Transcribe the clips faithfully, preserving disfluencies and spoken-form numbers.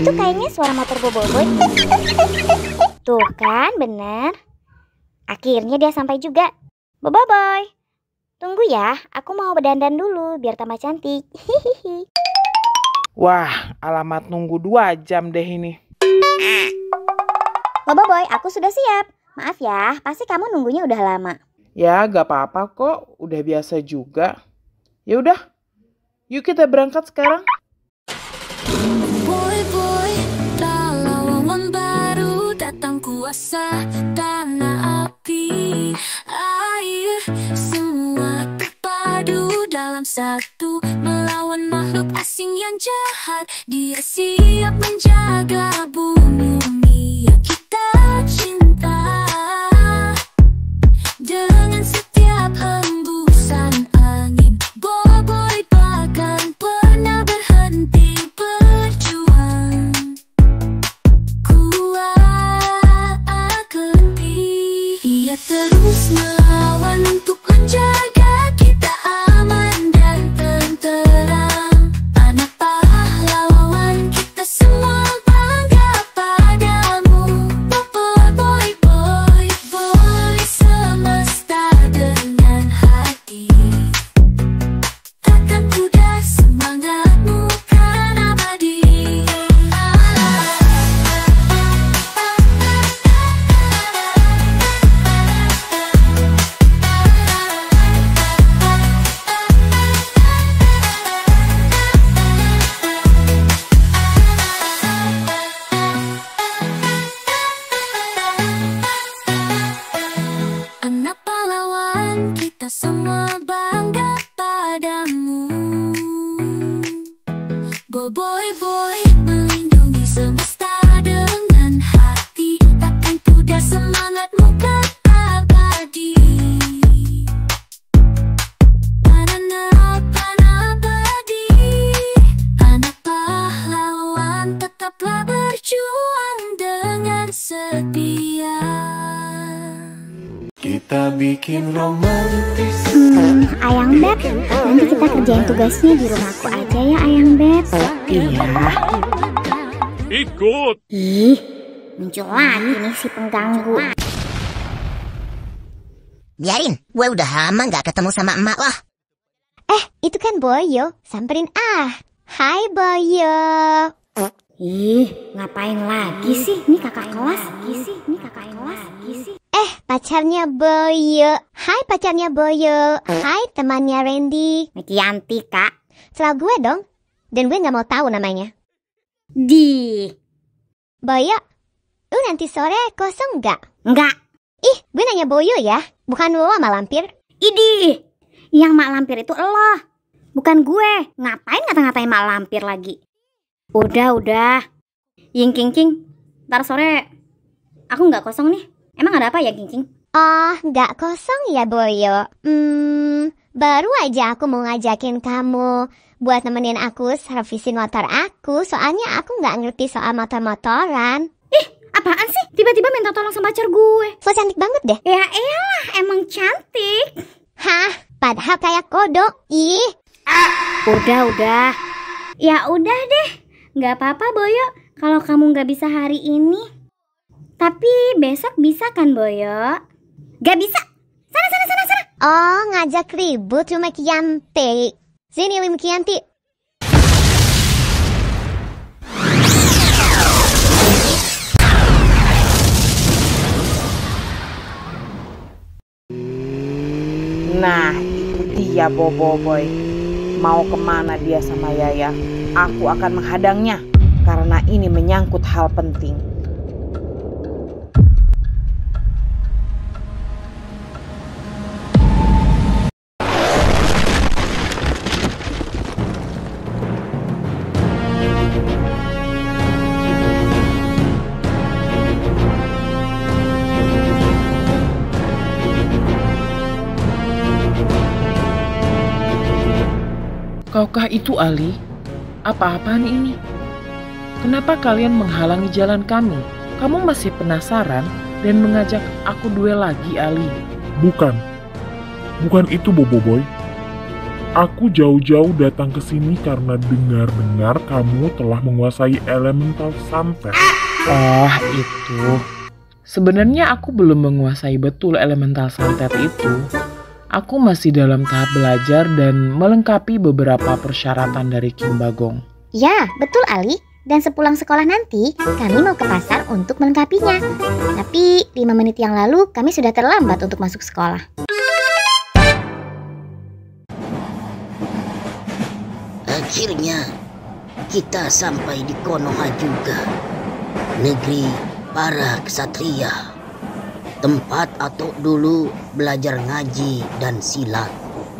Itu kayaknya suara motor Boboiboy. Tuh kan, bener. Akhirnya dia sampai juga. Boboiboy, tunggu ya, aku mau berdandan dulu biar tambah cantik. Hihihi. Wah, alamat nunggu dua jam deh ini. Boboiboy, aku sudah siap. Maaf ya, pasti kamu nunggunya udah lama. Ya, gak apa-apa kok, udah biasa juga. Ya udah, yuk kita berangkat sekarang. Boy boy, pahlawan baru datang kuasa tanah api air, semua terpadu dalam satu melawan makhluk asing yang jahat. Dia siap menjaga bumi yang kita cinta dengan setiap hembusan angin. Boboiboy takkan pernah berhenti berjuang. Kuat lebih, ia terus melawan untuk menjaga kita aman dan tenteram. Anak pahlawan, kita semua bangga padamu. Boboiboy, boy, boy, semesta dengan hati. Takkan pudar semangatmu kan abadi. Anak pahlawan, kita semua bangga padamu. Boboiboy melindungi semesta dengan hati. Takkan pudar semangatmu kan abadi. Anak abadi, anak pahlawan, tetaplah berjuang dengan setia. Kita bikin romantis. Hmm, Ayang Beb, nanti kita kerjain tugasnya di rumahku aja ya Ayang Beb. Iya. Ikut. Ih, muncul lagi nih si pengganggu. Biarin, gue udah lama gak ketemu sama emak loh. Eh, itu kan Boyo, samperin ah. Hai Boyo. Ih, ngapain lagi sih? Ini kakak kelas. Lagi sih, ini kakak kelas. Lagi sih. Eh, pacarnya Boyo. Hai pacarnya Boyo. Hai temannya Randy. Mekianti kak. Salah gue dong. Dan gue gak mau tahu namanya. Di. Boyo, lu nanti sore kosong gak? Enggak. Ih, gue nanya Boyo ya. Bukan lu sama lampir. Idih, yang mak lampir itu elo. Bukan gue. Ngapain ngata-ngatain mak lampir lagi? Udah, udah. Ying King King, ntar sore aku gak kosong nih. Emang ada apa ya King King? Oh, gak kosong ya Boyo. Hmm, baru aja aku mau ngajakin kamu buat nemenin aku servisin motor aku. Soalnya aku gak ngerti soal motor-motoran. Ih, apaan sih? Tiba-tiba minta tolong sama pacar gue. So cantik banget deh. Ya elah, emang cantik. Hah, padahal kayak kodok. Ih. Udah, udah. Ya udah deh. Gak apa-apa Boyo kalau kamu gak bisa hari ini. Tapi besok bisa kan Boyo? Gak bisa. Sana, sana, sana, sana. Oh, ngajak ribut cuma Kianti. Sini Lim Kianti. Nah, itu dia Boboiboy. Mau kemana dia sama Yaya? Aku akan menghadangnya karena ini menyangkut hal penting. Kaukah itu Ali? Apa-apaan ini? Kenapa kalian menghalangi jalan kami? Kamu masih penasaran dan mengajak aku duel lagi, Ali? Bukan. Bukan itu, Boboiboy. Aku jauh-jauh datang ke sini karena dengar-dengar kamu telah menguasai elemental santet. Oh, itu. Sebenarnya aku belum menguasai betul elemental santet itu. Aku masih dalam tahap belajar dan melengkapi beberapa persyaratan dari King Bagong. Ya, betul Ali. Dan sepulang sekolah nanti, kami mau ke pasar untuk melengkapinya. Tapi lima menit yang lalu kami sudah terlambat untuk masuk sekolah. Akhirnya kita sampai di Konoha juga, negeri para ksatria, tempat Atok dulu belajar ngaji dan silat.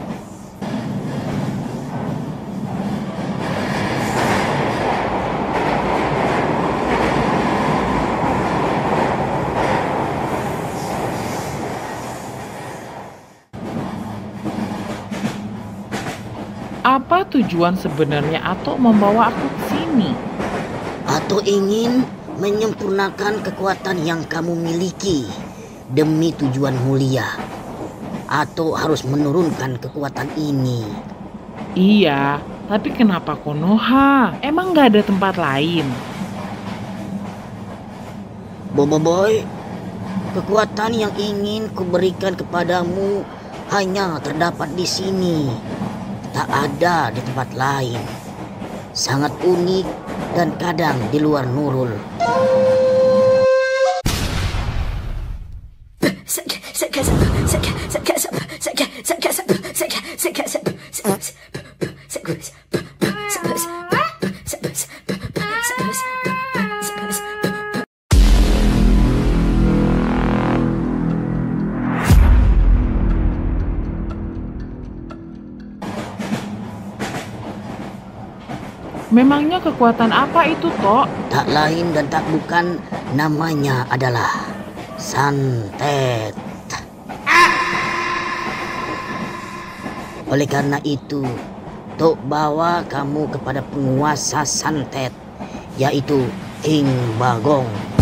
Apa tujuan sebenarnya Atok membawa aku ke sini? Atok ingin menyempurnakan kekuatan yang kamu miliki demi tujuan mulia. Atok harus menurunkan kekuatan ini. Iya, tapi kenapa Konoha? Emang gak ada tempat lain? Boboiboy, kekuatan yang ingin kuberikan kepadamu hanya terdapat di sini. Tak ada di tempat lain. Sangat unik dan kadang di luar Nurul. Memangnya kekuatan apa itu, Tok? Tak lain dan tak bukan, namanya adalah santet. Oleh karena itu, Tok bawa kamu kepada penguasa santet, yaitu King Bagong.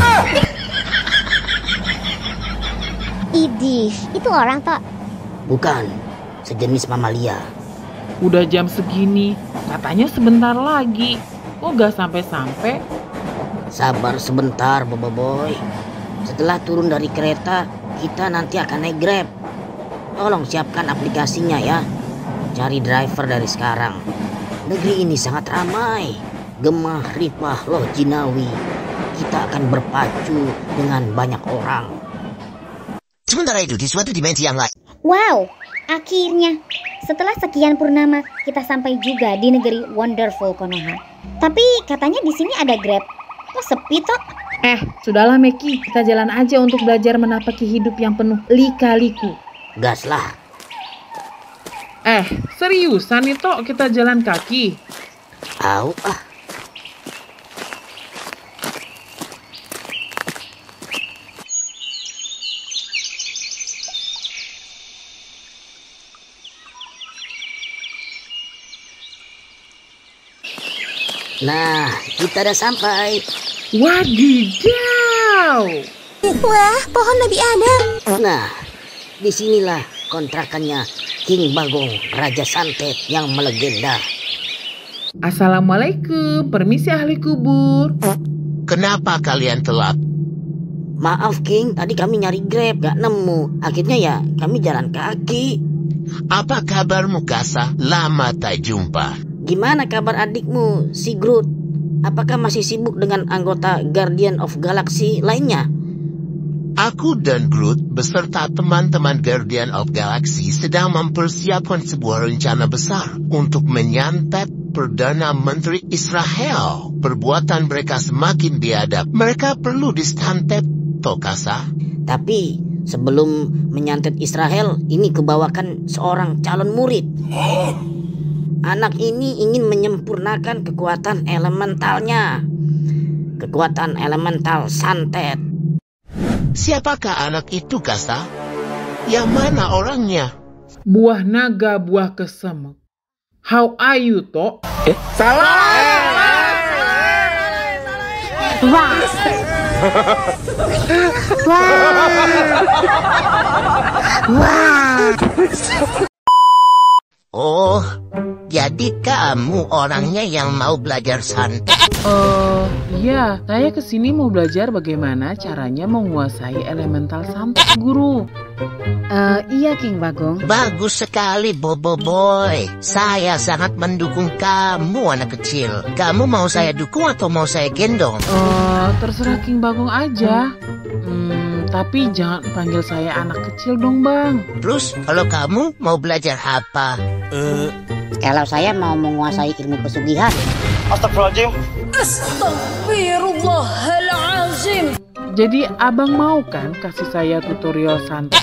Idih, itu orang Tok? Bukan, sejenis mamalia. Udah jam segini, katanya sebentar lagi. Kok gak sampai-sampai? Sabar sebentar, Boboiboy. Setelah turun dari kereta, kita nanti akan naik Grab. Tolong siapkan aplikasinya ya. Cari driver dari sekarang. Negeri ini sangat ramai. Gemah ripah loh jinawi. Kita akan berpacu dengan banyak orang. Sementara itu di suatu dimensi yang lain. Wow, akhirnya setelah sekian purnama kita sampai juga di negeri Wonderful Konoha. Tapi katanya di sini ada Grab. Kok sepi Tok? Eh, sudahlah Meki, kita jalan aja untuk belajar menapaki hidup yang penuh lika-liku. Gas lah. Eh, seriusan nih Tok kita jalan kaki? Au ah. Nah, kita udah sampai. Wadidaw! Wah, pohon Nabi Adam. Nah, disinilah kontrakannya King Bagong, Raja Santet yang melegenda. Assalamualaikum, permisi ahli kubur. Kenapa kalian telat? Maaf King, tadi kami nyari Grab gak nemu. Akhirnya ya kami jalan kaki. Apa kabarmu Kasa? Lama tak jumpa. Gimana kabar adikmu, si Groot? Apakah masih sibuk dengan anggota Guardian of Galaxy lainnya? Aku dan Groot beserta teman-teman Guardian of Galaxy sedang mempersiapkan sebuah rencana besar untuk menyantet Perdana Menteri Israel. Perbuatan mereka semakin biadab. Mereka perlu disantet, Tokasa. Tapi sebelum menyantet Israel, ini kebawakan seorang calon murid. Anak ini ingin menyempurnakan kekuatan elementalnya. Kekuatan elemental santet. Siapakah anak itu, Kasa? Yang mana orangnya? Buah naga, buah kesemek. How are you, Tok? Eh, salah! Wah. Wah. Wah. Oh, Jadi kamu orangnya yang mau belajar santet? Oh, iya, saya kesini mau belajar bagaimana caranya menguasai elemental santet, Guru. Eh, iya King Bagong. Bagus sekali, Bobo Boy. Saya sangat mendukung kamu, anak kecil. Kamu mau saya dukung atau mau saya gendong? Oh, terserah King Bagong aja. Hmm, tapi jangan panggil saya anak kecil dong, Bang. Terus, kalau kamu mau belajar apa? Eh, kalau saya mau menguasai ilmu pesugihan. Astagfirullahaladzim. Astaghfirullahalazim. Jadi abang mau kan kasih saya tutorial santet?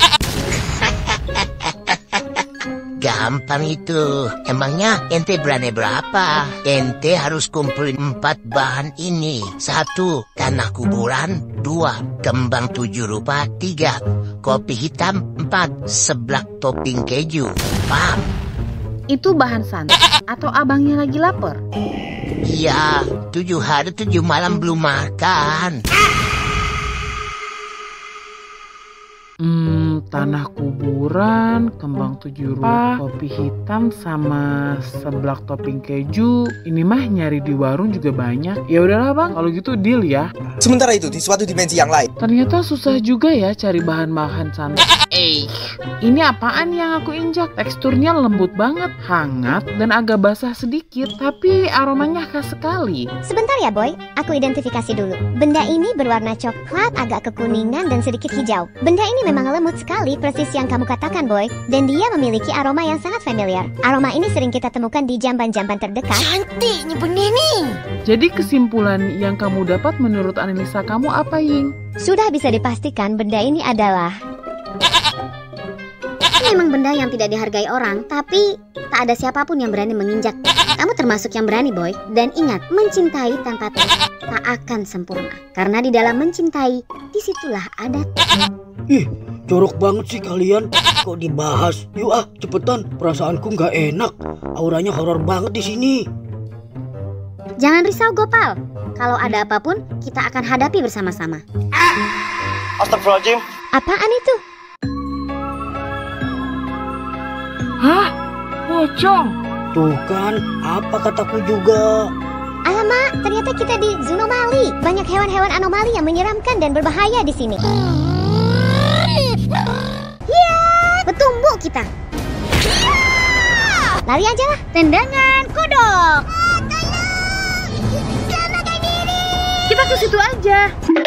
Gampang itu. Emangnya ente berani berapa? Ente harus kumpulin empat bahan ini. Satu, tanah kuburan. Dua, kembang tujuh rupa. Tiga, kopi hitam. Empat, seblak topping keju. Paham? Itu bahan santet atau abangnya lagi lapar? Iya, tujuh hari tujuh malam belum makan. Hmm, tanah kuburan, kembang tujuh rupa, kopi hitam, sama seblak topping keju. Ini mah nyari di warung juga banyak. Ya udahlah bang, kalau gitu deal ya. Sementara itu di suatu dimensi yang lain. Ternyata susah juga ya cari bahan-bahan santet. Eh, ini apaan yang aku injak? Teksturnya lembut banget, hangat, dan agak basah sedikit, tapi aromanya khas sekali. Sebentar ya boy, aku identifikasi dulu. Benda ini berwarna coklat, agak kekuningan dan sedikit hijau. Benda ini memang lembut sekali, persis yang kamu katakan boy. Dan dia memiliki aroma yang sangat familiar. Aroma ini sering kita temukan di jamban-jamban terdekat. Cantik nih benda nih. Jadi kesimpulan yang kamu dapat menurut analisa kamu apa, Ying? Sudah bisa dipastikan benda ini adalah... Memang benda yang tidak dihargai orang, tapi tak ada siapapun yang berani menginjak. Kamu termasuk yang berani boy. Dan ingat, mencintai tanpa tes tak akan sempurna. Karena di dalam mencintai, disitulah ada. Ih, jorok banget sih kalian. Kok dibahas? Yuk ah, cepetan. Perasaanku nggak enak. Auranya horor banget di sini. Jangan risau Gopal. Kalau ada apapun, kita akan hadapi bersama-sama. Astagfirullahaladzim. Apaan itu? Hah? Pocong? Tuh kan, apa kataku juga. Alamak, ternyata kita di Zunomali. Banyak hewan-hewan anomali yang menyeramkan dan berbahaya di sini. Ya, bertumbuh kita. Lari aja lah. Tendangan kodok. Kita ke situ aja.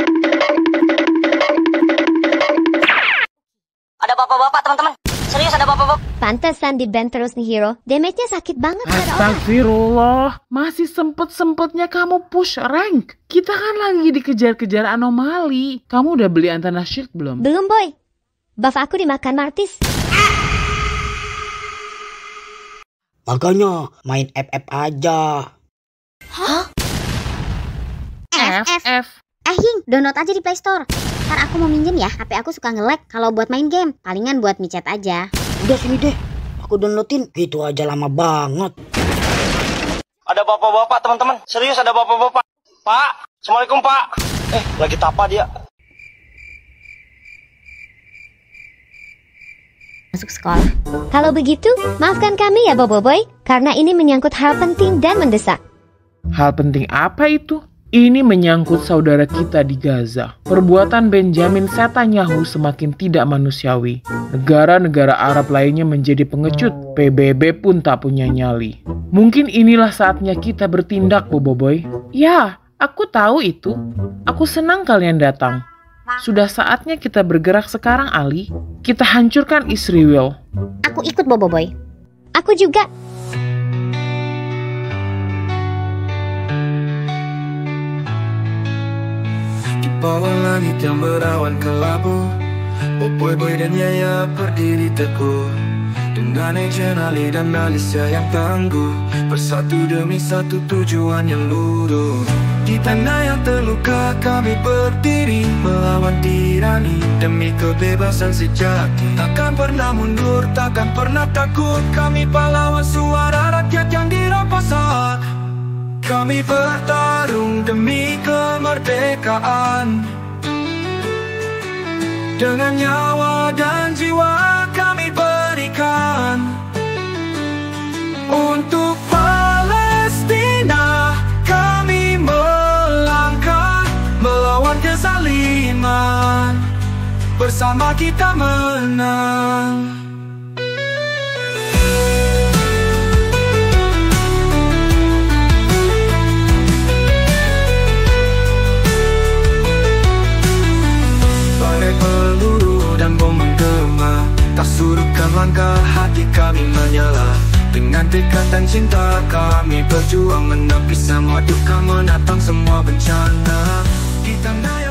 Ada bapak-bapak teman-teman. Serius ada bapak-bapak. Pantesan di band terus nih hero. Damage-nya sakit banget pada orang. Astagfirullah, masih sempet-sempetnya kamu push rank. Kita kan lagi dikejar-kejar anomali. Kamu udah beli Antana Shield belum? Belum boy. Buff aku dimakan Martis. Makanya main F F aja. F, F. Eh Hing, download aja di Play Store. Ntar aku mau minjem ya, H P aku suka nge-lag kalau buat main game. Palingan buat micet aja. Udah sini deh, aku downloadin. Gitu aja lama banget. Ada bapak-bapak teman-teman. Serius ada bapak-bapak. Pak, Assalamualaikum Pak. Eh, lagi tapa dia. Masuk sekolah. Kalau begitu, maafkan kami ya Bobo Boy. Karena ini menyangkut hal penting dan mendesak. Hal penting apa itu? Ini menyangkut saudara kita di Gaza. Perbuatan Benjamin Netanyahu semakin tidak manusiawi. Negara-negara Arab lainnya menjadi pengecut. P B B pun tak punya nyali. Mungkin inilah saatnya kita bertindak, Bobo Boy. Ya, aku tahu itu. Aku senang kalian datang. Sudah saatnya kita bergerak sekarang, Ali. Kita hancurkan Israel. Aku ikut Bobo Boy. Aku juga. Bawah langit yang berawan kelabu, Boboiboy dan Yaya berdiri teguh dengan Ali dan Alicia yang tangguh, bersatu demi satu tujuan yang luruh. Di tanah yang terluka kami berdiri melawan tirani demi kebebasan sejati. Takkan pernah mundur, takkan pernah takut. Kami pahlawan suara rakyat yang dirampas hak. Kami bertarung demi kemerdekaan. Dengan nyawa dan jiwa kami berikan untuk bersama kita menang. Badai peluru dan bom menggema tak surutkan langkah hati kami menyala. Dengan tekad dan cinta kami berjuang menepis semua duka, menatang semua bencana. Kita naik